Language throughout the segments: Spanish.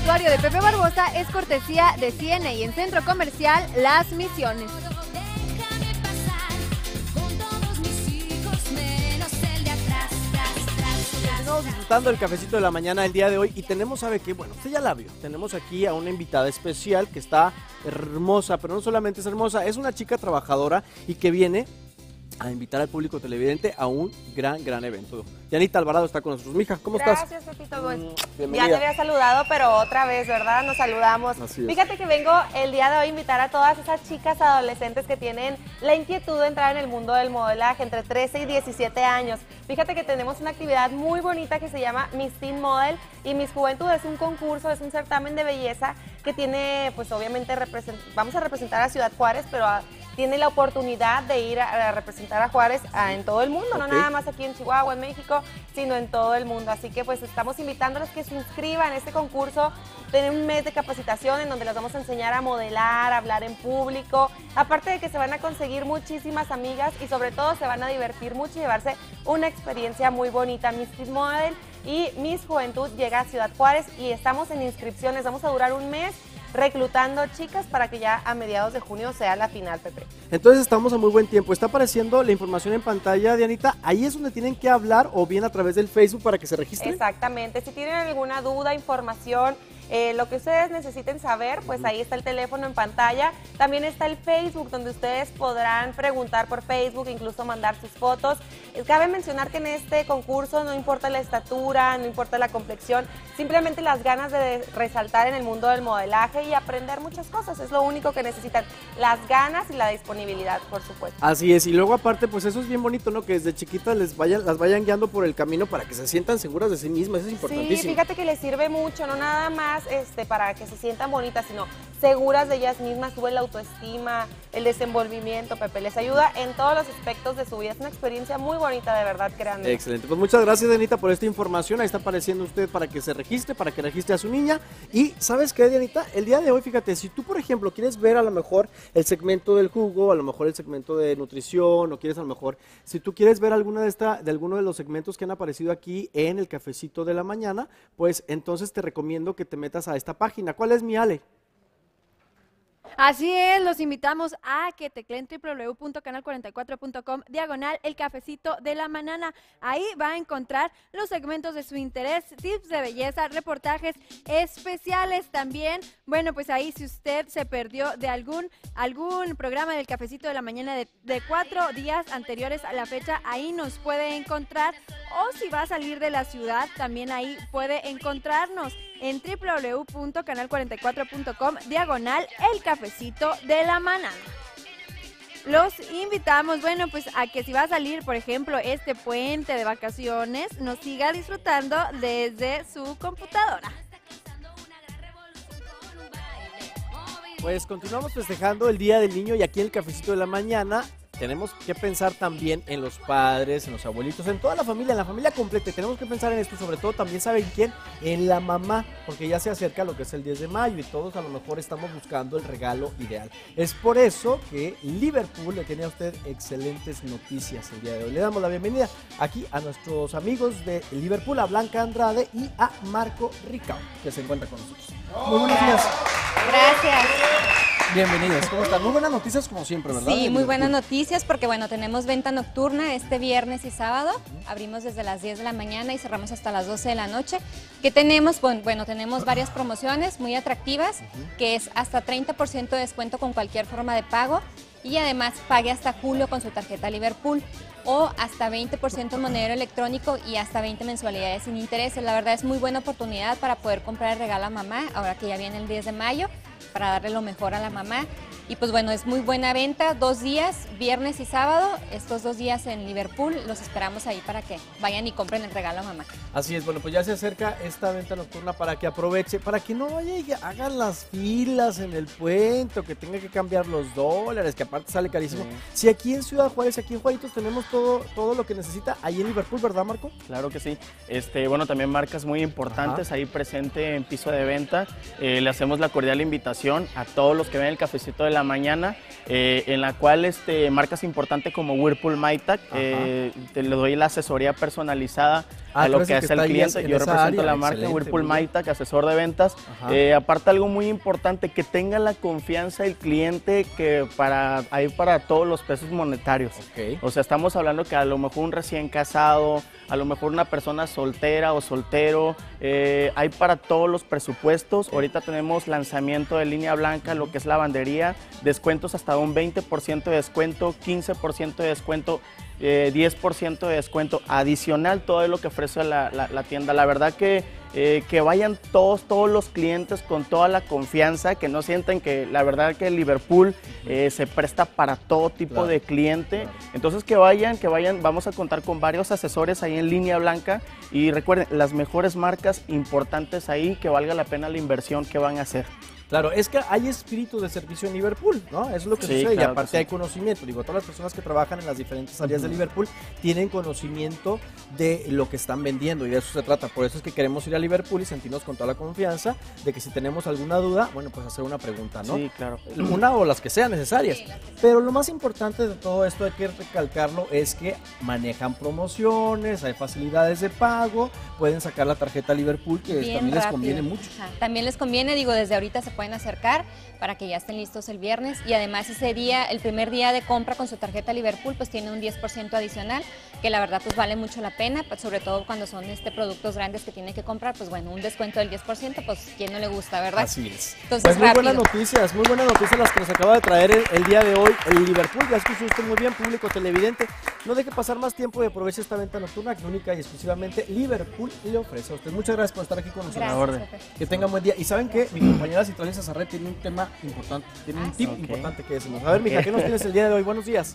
vestuario de Pepe Barbosa es cortesía de CNA y en Centro Comercial Las Misiones. Estamos disfrutando el cafecito de la mañana el día de hoy y tenemos, ¿sabe qué? Bueno, usted ya la vio, tenemos aquí a una invitada especial que está hermosa, pero no solamente es hermosa, es una chica trabajadora y que viene a invitar al público televidente a un gran evento. Dianita Alvarado está con nosotros. Mija, ¿cómo estás? Gracias, Pepito. Pues, bienvenida. ya te había saludado, pero otra vez, ¿verdad? Nos saludamos. Así es. Fíjate que vengo el día de hoy a invitar a todas esas chicas adolescentes que tienen la inquietud de entrar en el mundo del modelaje entre 13 y 17 años. Fíjate que tenemos una actividad muy bonita que se llama Miss Teen Model y Miss Juventud es un concurso, es un certamen de belleza que tiene, pues obviamente, vamos a representar a Ciudad Juárez, pero tiene la oportunidad de ir a representar a Juárez en todo el mundo, no nada más aquí en Chihuahua, en México, sino en todo el mundo. Así que pues estamos invitándolos que se inscriban a este concurso. Tienen un mes de capacitación en donde les vamos a enseñar a modelar, a hablar en público. Aparte de que se van a conseguir muchísimas amigas y sobre todo se van a divertir mucho y llevarse una experiencia muy bonita. Miss Teen Model y Miss Juventud llega a Ciudad Juárez y estamos en inscripciones. Vamos a durar un mes reclutando chicas para que ya a mediados de junio sea la final, Pepe. Entonces estamos a muy buen tiempo. Está apareciendo la información en pantalla, Dianita. Ahí es donde tienen que hablar o bien a través del Facebook para que se registren. Exactamente. Si tienen alguna duda, información, lo que ustedes necesiten saber, pues ahí está el teléfono en pantalla. También está el Facebook, donde ustedes podrán preguntar por Facebook, incluso mandar sus fotos. Cabe mencionar que en este concurso no importa la estatura, no importa la complexión, simplemente las ganas de resaltar en el mundo del modelaje y aprender muchas cosas. Es lo único que necesitan, las ganas y la disponibilidad, por supuesto. Así es, y luego aparte, pues eso es bien bonito, ¿no? Que desde chiquitas las vayan guiando por el camino para que se sientan seguras de sí mismas, eso es importantísimo. Sí, fíjate que les sirve mucho, no nada más para que se sientan bonitas, sino seguras de ellas mismas, sube la autoestima, el desenvolvimiento, Pepe, les ayuda en todos los aspectos de su vida. Es una experiencia muy bonita, de verdad, créanme. Excelente, pues muchas gracias, Dianita, por esta información. Ahí está apareciendo usted para que se registre, para que registre a su niña. Y ¿sabes qué, Dianita? El día de hoy, fíjate, si tú, por ejemplo, quieres ver a lo mejor el segmento del jugo, a lo mejor el segmento de nutrición, o quieres a lo mejor, si tú quieres ver alguno de los segmentos que han aparecido aquí en el cafecito de la mañana, pues entonces te recomiendo que te metas a esta página. ¿Cuál es, mi Ale? Así es, los invitamos a que tecleen www.canal44.com /el cafecito de la mañana. Ahí va a encontrar los segmentos de su interés, tips de belleza, reportajes especiales también. Bueno, pues ahí si usted se perdió de algún programa del cafecito de la mañana de 4 días anteriores a la fecha, ahí nos puede encontrar. O si va a salir de la ciudad, también ahí puede encontrarnos en www.canal44.com /el cafecito de la mañana. Los invitamos, bueno, pues a que si va a salir, por ejemplo, este puente de vacaciones, nos siga disfrutando desde su computadora. Pues continuamos festejando el Día del Niño y aquí en el cafecito de la mañana tenemos que pensar también en los padres, en los abuelitos, en toda la familia completa. Tenemos que pensar en esto, sobre todo también, ¿saben quién? En la mamá, porque ya se acerca lo que es el 10 de mayo y todos a lo mejor estamos buscando el regalo ideal. Es por eso que Liverpool le tiene a usted excelentes noticias el día de hoy. Le damos la bienvenida aquí a nuestros amigos de Liverpool, a Blanca Andrade y a Marco Ricao, que se encuentra con nosotros. Muy buenos días. Gracias. Bienvenidos, ¿cómo están? Muy buenas noticias como siempre, ¿verdad? Sí, muy buenas noticias porque bueno, tenemos venta nocturna este viernes y sábado. Abrimos desde las 10 de la mañana y cerramos hasta las 12 de la noche. ¿Qué tenemos? Bueno, tenemos varias promociones muy atractivas, que es hasta 30% de descuento con cualquier forma de pago y además pague hasta julio con su tarjeta Liverpool o hasta 20% en monedero electrónico y hasta 20 mensualidades sin intereses. La verdad es muy buena oportunidad para poder comprar el regalo a mamá ahora que ya viene el 10 de mayo. Para darle lo mejor a la mamá. Y pues bueno, es muy buena venta, 2 días, viernes y sábado, estos 2 días en Liverpool, los esperamos ahí para que vayan y compren el regalo a mamá. Así es, bueno, pues ya se acerca esta venta nocturna para que aproveche, para que no vaya y hagan las filas en el puente, o que tenga que cambiar los dólares, que aparte sale carísimo. Si aquí en Ciudad Juárez, aquí en Juaritos tenemos todo lo que necesita, ahí en Liverpool, ¿verdad, Marco? Claro que sí. Bueno, también marcas muy importantes ahí presente en piso de venta. Le hacemos la cordial invitación a todos los que ven el cafecito de la mañana, en la cual marcas importantes como Whirlpool Maytag, te le doy la asesoría personalizada a lo tú eres que el hace que el está ahí cliente. en Yo esa represento área. la marca Excelente, Whirlpool muy bien. Maytag, asesor de ventas. Ajá. Aparte, algo muy importante, que tenga la confianza del cliente que hay para todos los pesos monetarios. Ok. O sea, estamos hablando que a lo mejor un recién casado, a lo mejor una persona soltera o soltero, hay para todos los presupuestos. Ahorita tenemos lanzamiento de línea blanca, lo que es lavandería, descuentos hasta un 20% de descuento, 15% de descuento, 10% de descuento adicional, todo lo que ofrece la tienda. La verdad que vayan todos los clientes con toda la confianza, que no sientan que la verdad que Liverpool se presta para todo tipo Claro, de cliente. claro. Entonces que vayan, vamos a contar con varios asesores ahí en línea blanca y recuerden, las mejores marcas importantes ahí, que valga la pena la inversión que van a hacer. Claro, es que hay espíritu de servicio en Liverpool, ¿no? Eso es lo que Sí, sucede, claro y aparte que sí. hay conocimiento. Digo, todas las personas que trabajan en las diferentes áreas de Liverpool tienen conocimiento de lo que están vendiendo, y de eso se trata. Por eso es que queremos ir a Liverpool y sentirnos con toda la confianza de que si tenemos alguna duda, bueno, pues hacer una pregunta, ¿no? Sí, claro. Una o las que sean necesarias. Pero lo más importante de todo esto, hay que recalcarlo, es que manejan promociones, hay facilidades de pago, pueden sacar la tarjeta Liverpool, que Bien también les rápido. conviene mucho. Ajá. También les conviene, digo, desde ahorita se pueden acercar para que ya estén listos el viernes, y además ese día, el primer día de compra con su tarjeta Liverpool, pues tiene un 10% adicional, que la verdad pues vale mucho la pena, pues, sobre todo cuando son productos grandes que tiene que comprar, pues bueno, un descuento del 10%, pues quién no le gusta, ¿verdad? Así es. Entonces, Pues muy buenas rápido. muy buenas noticias las que nos acaba de traer el día de hoy el Liverpool. Ya escuchó usted muy bien, público televidente. No deje pasar más tiempo y aproveche esta venta nocturna que única y exclusivamente Liverpool le ofrece a usted. Muchas gracias por estar aquí con nosotros. Gracias, orden. Pepe. Que tengan buen día. Y saben que mi compañera Citlali Sazarret tiene un tema importante, tiene un tip Ok. importante que decimos. A ver, mija, ¿qué nos tienes el día de hoy? Buenos días.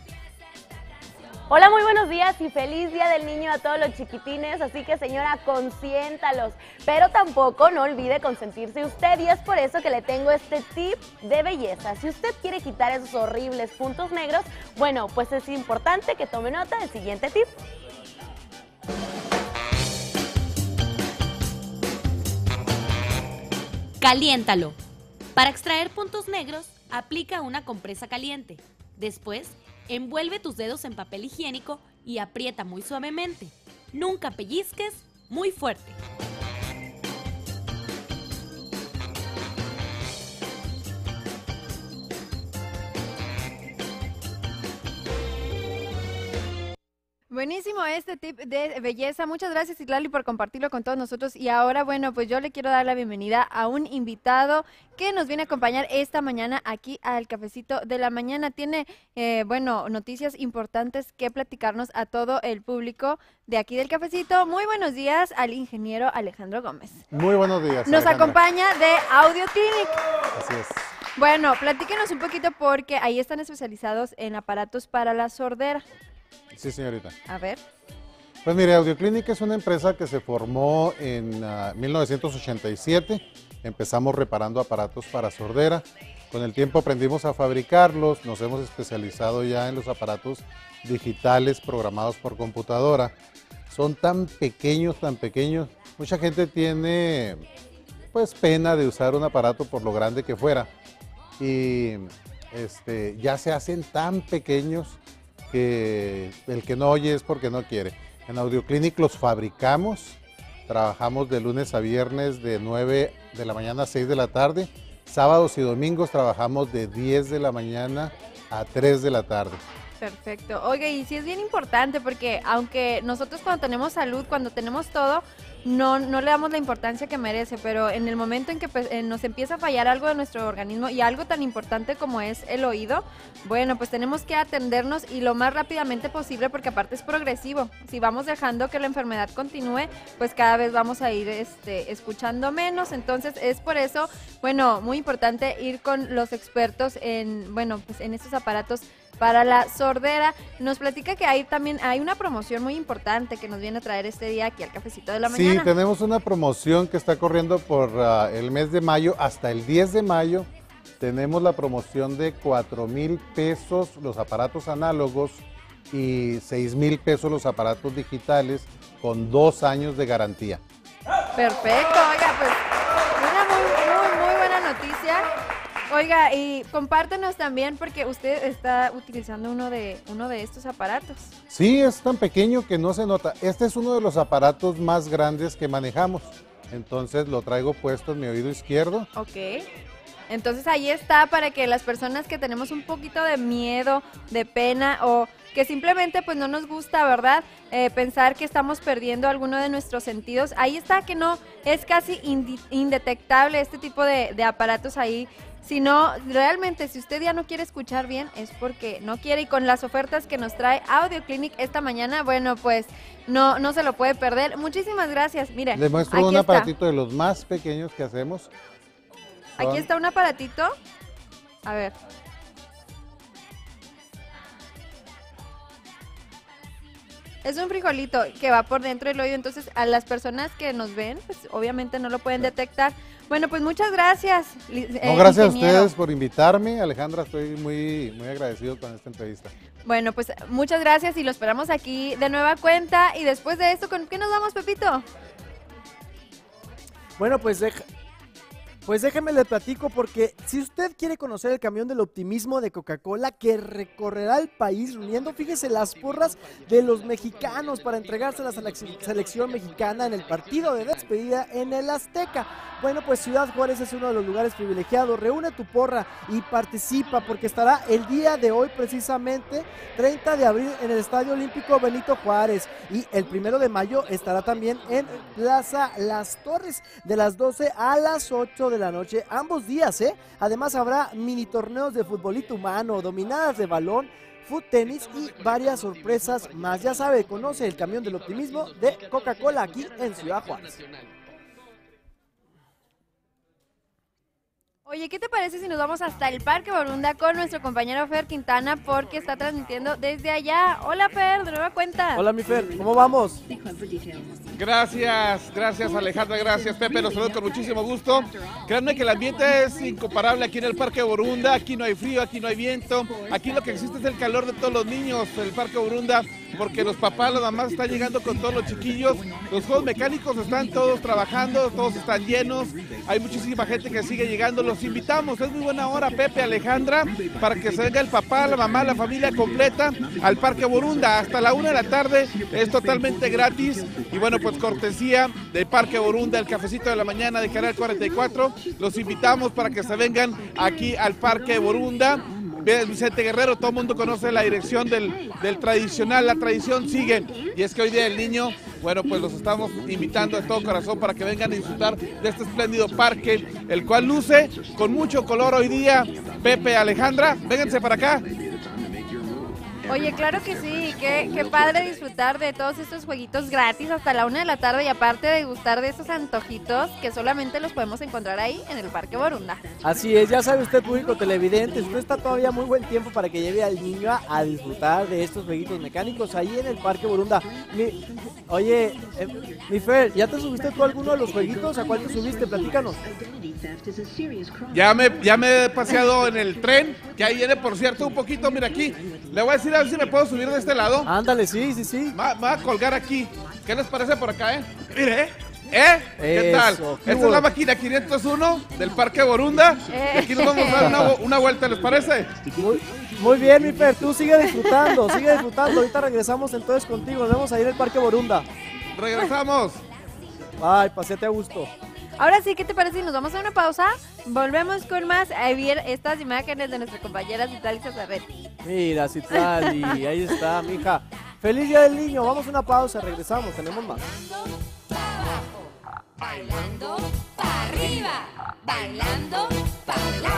Hola, muy buenos días y feliz Día del Niño a todos los chiquitines, así que señora, consiéntalos, pero tampoco no olvide consentirse usted, y es por eso que le tengo este tip de belleza. Si usted quiere quitar esos horribles puntos negros, bueno, pues es importante que tome nota del siguiente tip. Caliéntalo. Para extraer puntos negros, aplica una compresa caliente. Después, envuelve tus dedos en papel higiénico y aprieta muy suavemente. Nunca pellizques muy fuerte. Buenísimo este tip de belleza. Muchas gracias, Citlali, por compartirlo con todos nosotros. Y ahora, bueno, pues yo le quiero dar la bienvenida a un invitado que nos viene a acompañar esta mañana aquí al Cafecito de la Mañana. Tiene, bueno, noticias importantes que platicarnos a todo el público de aquí del Cafecito. Muy buenos días al ingeniero Alejandro Gómez. Muy buenos días. Nos Alejandra. acompaña de Audio Clinic. Así es. Bueno, platíquenos un poquito porque ahí están especializados en aparatos para la sordera. Sí, señorita. A ver. Pues mire, Audioclínica es una empresa que se formó en 1987. Empezamos reparando aparatos para sordera. Con el tiempo aprendimos a fabricarlos. Nos hemos especializado ya en los aparatos digitales programados por computadora. Son tan pequeños, tan pequeños. Mucha gente tiene pues pena de usar un aparato por lo grande que fuera. Y ya se hacen tan pequeños que el que no oye es porque no quiere. En Audioclinic los fabricamos, trabajamos de lunes a viernes de 9 de la mañana a 6 de la tarde, sábados y domingos trabajamos de 10 de la mañana a 3 de la tarde. Perfecto. Oiga, y sí es bien importante porque aunque nosotros cuando tenemos salud, cuando tenemos todo, no le damos la importancia que merece, pero en el momento en que nos empieza a fallar algo de nuestro organismo y algo tan importante como es el oído, bueno, pues tenemos que atendernos y lo más rápidamente posible porque aparte es progresivo. Si vamos dejando que la enfermedad continúe, pues cada vez vamos a ir escuchando menos. Entonces es por eso, bueno, muy importante ir con los expertos en, bueno, pues en estos aparatos para la sordera. Nos platica que hay una promoción muy importante que nos viene a traer este día aquí al Cafecito de la Mañana. Sí, tenemos una promoción que está corriendo por el mes de mayo hasta el 10 de mayo. Tenemos la promoción de 4,000 pesos los aparatos análogos y 6,000 pesos los aparatos digitales con 2 años de garantía. Perfecto, oiga, pues una muy buena noticia. Oiga, y compártenos también porque usted está utilizando uno de estos aparatos. Sí, es tan pequeño que no se nota. Este es uno de los aparatos más grandes que manejamos. Entonces lo traigo puesto en mi oído izquierdo. Ok. Entonces ahí está para que las personas que tenemos un poquito de miedo, de pena o que simplemente pues no nos gusta, ¿verdad? Pensar que estamos perdiendo alguno de nuestros sentidos. Ahí está, que no es casi indetectable este tipo de aparatos ahí. Si no, realmente, si usted ya no quiere escuchar bien, es porque no quiere. Y con las ofertas que nos trae Audio Clinic esta mañana, bueno, pues no se lo puede perder. Muchísimas gracias. Mire, les muestro aquí un está. aparatito de los más pequeños que hacemos. Aquí está un aparatito. A ver. Es un frijolito que va por dentro del oído, entonces a las personas que nos ven, pues obviamente no lo pueden detectar. Bueno, pues muchas gracias. No, gracias ingeniero. a ustedes por invitarme. Alejandra, estoy muy agradecido con esta entrevista. Bueno, pues muchas gracias y lo esperamos aquí de nueva cuenta. Y después de esto, ¿con qué nos vamos, Pepito? Bueno, pues déjeme le platico, porque si usted quiere conocer el camión del optimismo de Coca-Cola que recorrerá el país reuniendo, fíjese, las porras de los mexicanos para entregárselas a la selección mexicana en el partido de despedida en el Azteca. Bueno, pues Ciudad Juárez es uno de los lugares privilegiados. Reúne tu porra y participa, porque estará el día de hoy, precisamente 30 de abril, en el Estadio Olímpico Benito Juárez, y el 1 de mayo estará también en Plaza Las Torres de las 12 a las 8 de la noche, ambos días, Además habrá mini torneos de futbolito humano, dominadas de balón, foot tenis y varias sorpresas más. Ya sabe, conoce el camión del optimismo de Coca-Cola aquí en Ciudad Juárez. Oye, ¿qué te parece si nos vamos hasta el Parque Borunda con nuestro compañero Fer Quintana, porque está transmitiendo desde allá? Hola, Fer, de nueva cuenta. Hola, mi Fer, ¿cómo vamos? Gracias Alejandra, gracias Pepe, los saludo con muchísimo gusto. Créanme que el ambiente es incomparable aquí en el Parque Borunda. Aquí no hay frío, aquí no hay viento, aquí lo que existe es el calor de todos los niños en el Parque Borunda, porque los papás, las mamás están llegando con todos los chiquillos. Los juegos mecánicos están todos trabajando, todos están llenos, hay muchísima gente que sigue llegando. Los invitamos, es muy buena hora, Pepe, Alejandra, para que se venga el papá, la mamá, la familia completa al Parque Borunda hasta la 1 de la tarde. Es totalmente gratis y bueno, pues cortesía del Parque Borunda, el cafecito de la mañana de Canal 44. Los invitamos para que se vengan aquí al Parque Borunda. Vicente Guerrero, todo el mundo conoce la dirección del tradicional, la tradición sigue, y es que hoy Día del Niño, bueno, pues los estamos invitando de todo corazón para que vengan a disfrutar de este espléndido parque, el cual luce con mucho color hoy día. Pepe, Alejandra, vénganse para acá. Oye, claro que sí, qué padre disfrutar de todos estos jueguitos gratis hasta la 1 de la tarde, y aparte de gustar de esos antojitos que solamente los podemos encontrar ahí en el Parque Borunda. Así es, ya sabe usted, público televidente, usted está todavía muy buen tiempo para que lleve al niño a disfrutar de estos jueguitos mecánicos ahí en el Parque Borunda. Oye, mi Fer, ¿ya te subiste tú a alguno de los jueguitos? ¿A cuál te subiste? Platícanos. Ya me he paseado en el tren, que ahí viene, por cierto, un poquito, mira aquí. Le voy a decir a ver si me puedo subir de este lado. Ándale, sí. Me voy a colgar aquí. ¿Qué les parece por acá, Mire, ¿qué tal? Eso, Esta es la máquina 501 del Parque Borunda. Y aquí nos vamos a dar una vuelta, ¿les parece? Muy bien, mi Fer, tú sigue disfrutando. Ahorita regresamos entonces contigo. Nos vemos ahí en el Parque Borunda. Regresamos. Ay, paséate a gusto. Ahora sí, ¿qué te parece si nos vamos a una pausa? Volvemos con más a ver estas imágenes de nuestra compañera Citlali Zazaretti. Mira, Citlali, ahí está, mija. Feliz Día del Niño, vamos a una pausa, regresamos, tenemos más. Bailando para arriba, bailando para